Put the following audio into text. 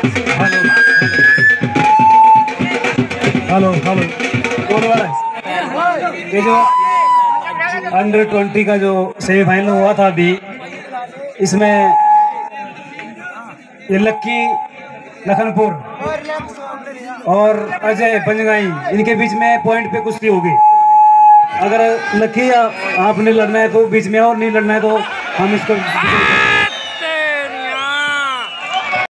Hello hello कौन वाला है? ये जो अंडर 20 का जो सेमीफाइनल हुआ था अभी, इसमें ये लक्की लखनपुर और अजय पंजगाई, इनके बीच में पॉइंट पे कुश्ती होगी। अगर लक्की या आपने लड़ना है तो बीच में, और नहीं लड़ना है तो हम इसको